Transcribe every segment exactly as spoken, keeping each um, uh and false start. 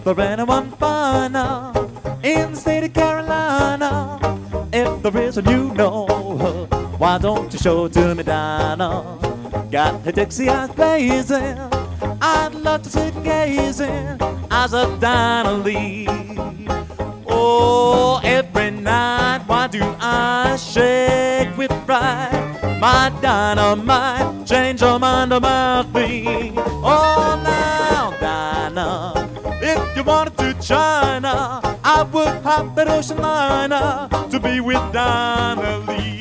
there anyone finer in the state of Carolina? If there is and you know her, why don't you show it to me, Dinah? Got her Dixie eyes blazing, I'd love to sit gazing as a Dinah Lee. Oh, every night, why do I shake with pride? My dynamite, change your mind about me. Oh, now, Dinah, if you wanted to China, I would hop that ocean liner to be with Dinah Lee.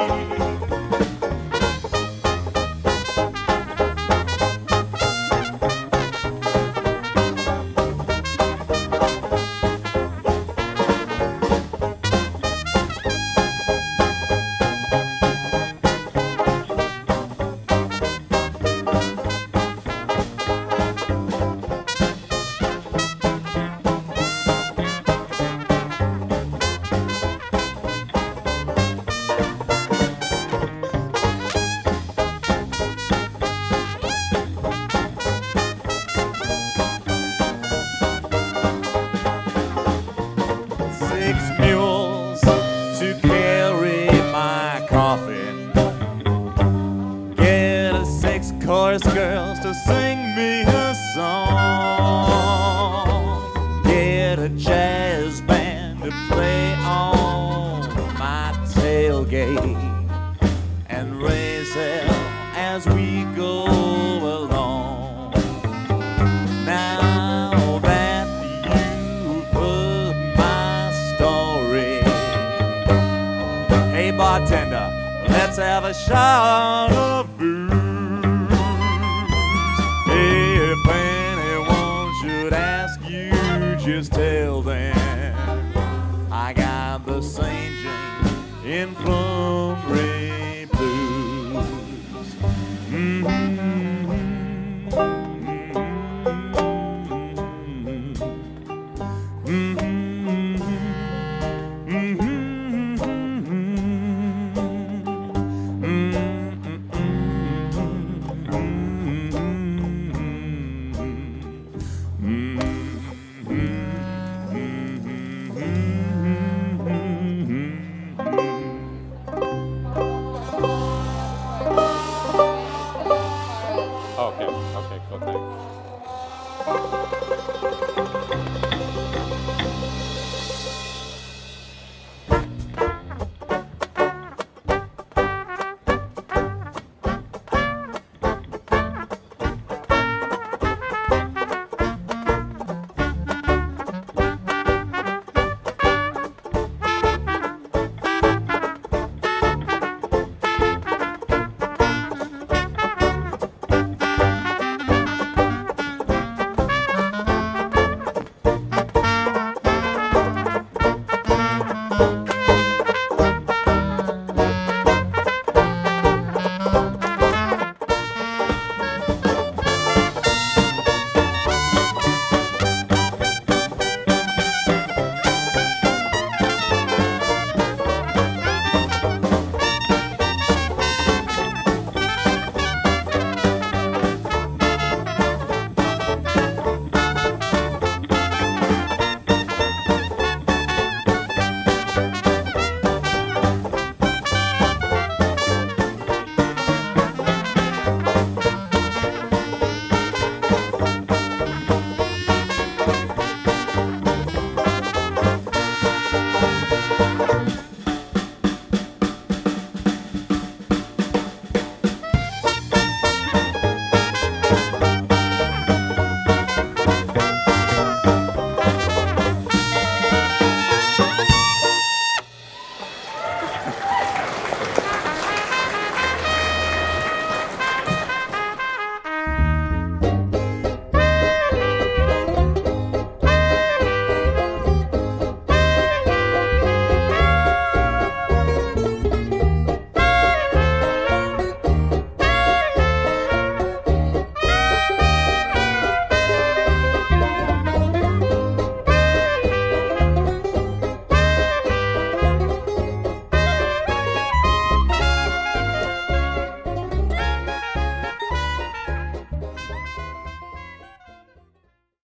Six mules to carry my coffin. Get a six chorus girls to sing me a song. Get a jazz band to play on my tailgate and raise hell as we go along. Now that you've heard my story, hey bartender, let's have a shot of booze. If anyone should ask you, just tell them I got the Saint James in Plum Ridge.